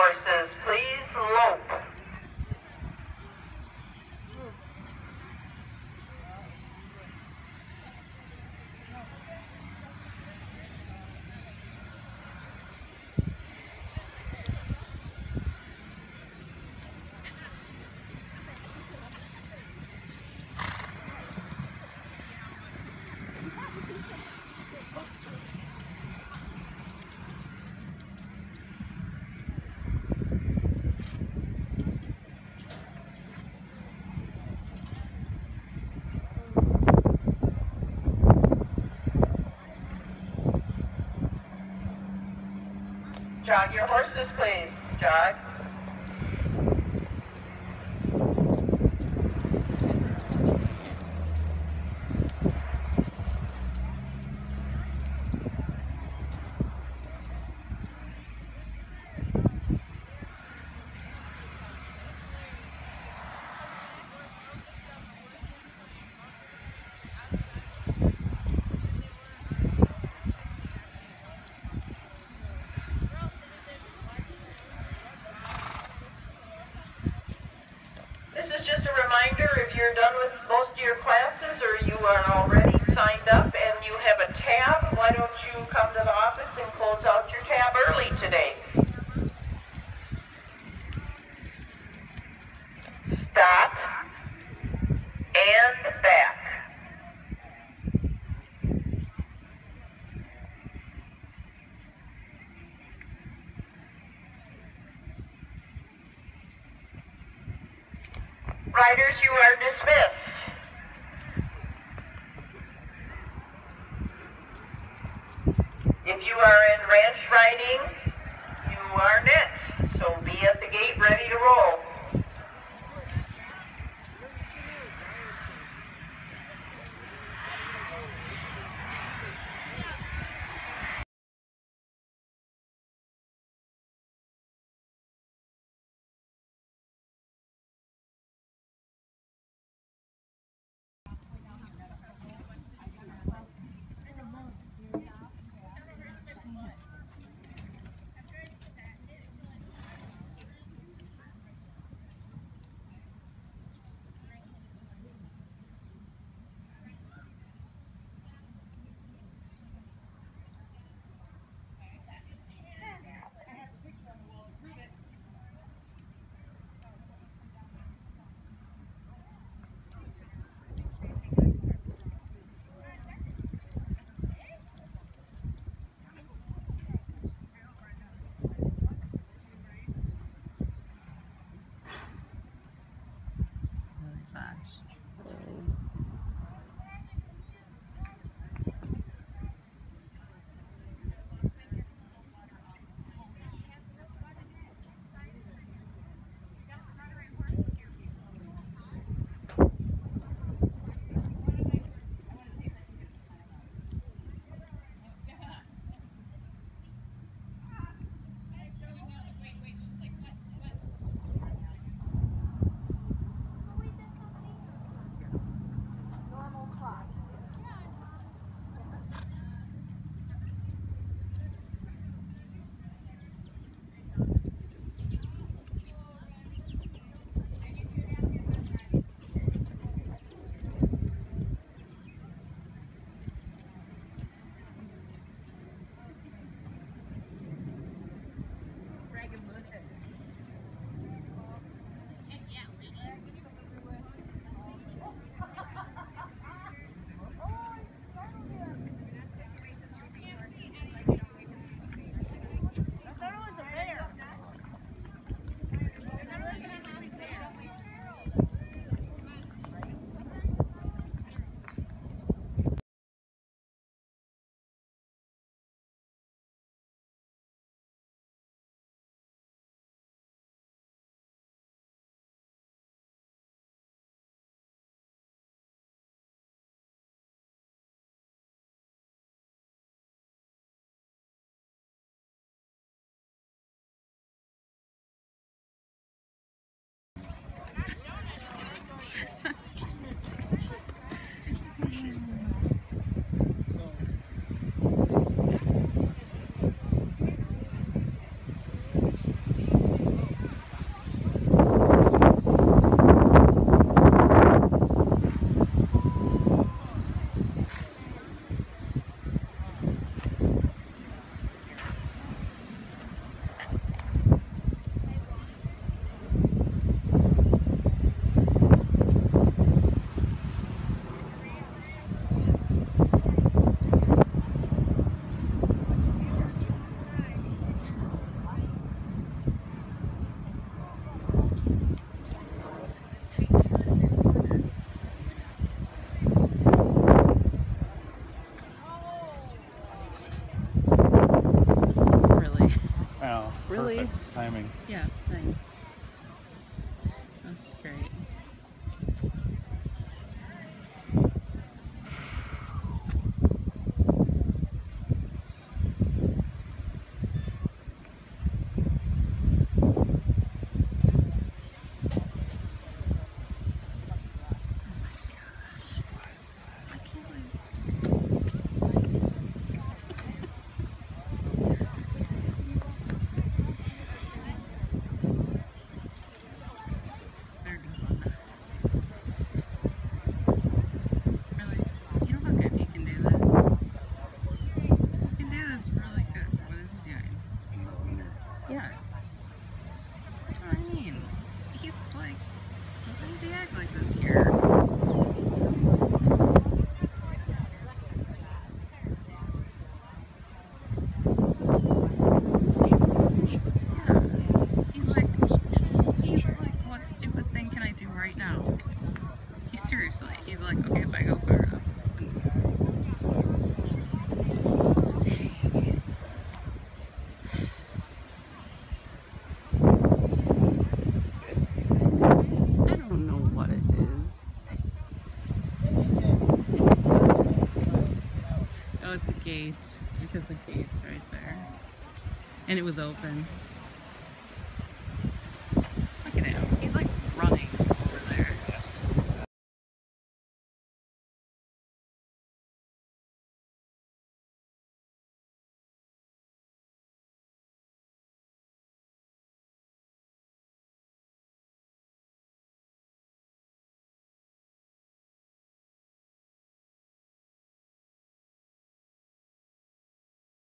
horses, please lope. Jog your horses, please. Jog. This is just a reminder, if you're done with most of your classes or you are already signed up and you have a tab, why don't you come to the office and close out your tab early today? Stop and back. Riders, you are dismissed. If you are in ranch riding, you are next, so be at the gate ready to roll. they act like this here? He's like, what stupid thing can I do right now? Seriously, he's like, okay, if I go far enough. Dang it. I don't know what it is. Oh, it's a gate, because the gate's right there. And it was open.